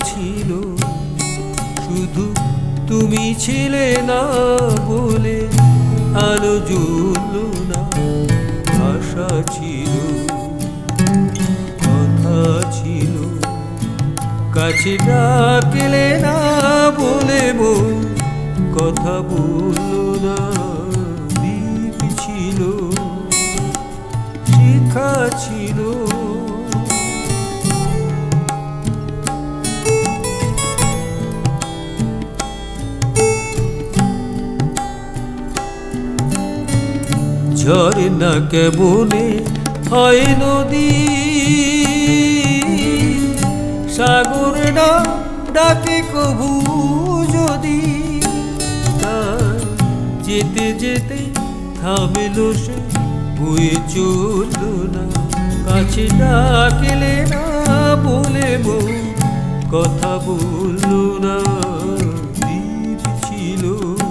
ছিল, শুধু তুমি ছিলে না বলে আলো জ্বলল না। আশা ছিল, কথা ছিল, কাছে ডাকলে না বলে মন কথা বলল না। দ্বীপ ছিল, শিখা ছিল, ঝরনা কেমনে হয় নদী, সাগর না ডাকে কবু যদি। যেতে যেতে থামল সে, বয়ে চলল না। কাছে ডাকলে না বলে মন কথা বলল না। দ্বীপ ছিল,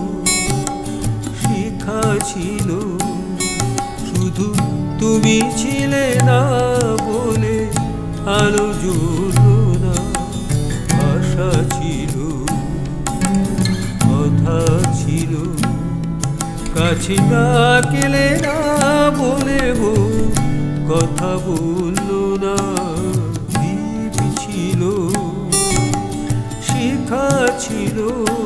শিখা ছিল, শুধু তুমি ছিলে না বলে আলো জ্বলল না। আশা ছিল, কথা ছিল, কাছে ডাকলে না বলে মন কথা বলল না। দ্বীপ ছিল, শিখা ছিল,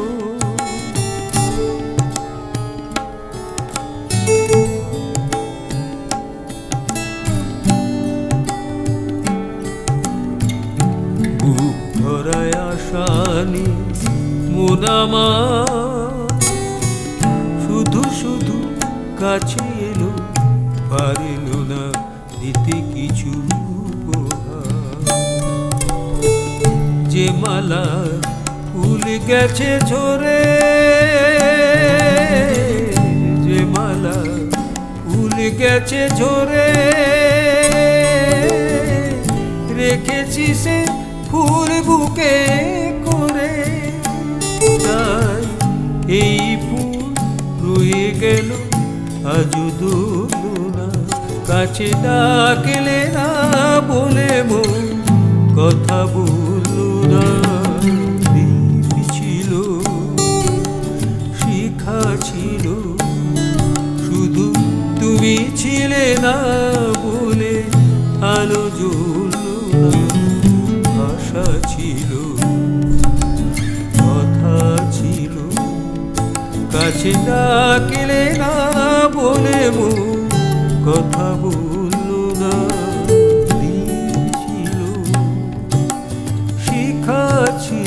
বুক ভরায় আশানি মন আমার, শুধু শুধু কাছে এলো, পারল না দিতে কিছু উপহার। যে মালা ফুল গেছে ঝরে, যে মালা ফুল গেছে ঝরে, রেখেছি সে ফুল বুকে করে। তাই এই ফুল রয়ে গেল আজও দোলনা। কাছে ডাকলে না বলে মন কথা বলল না। দ্বীপ ছিল, শিখা ছিল, শুধু তুমি ছিলে না বলে আলো জ্বলল না। আশা ছিল, কথা ছিল, কাছে ডাকলে না বলে মন কথা বলল না। দ্বীপ ছিল, শিখা ছিল।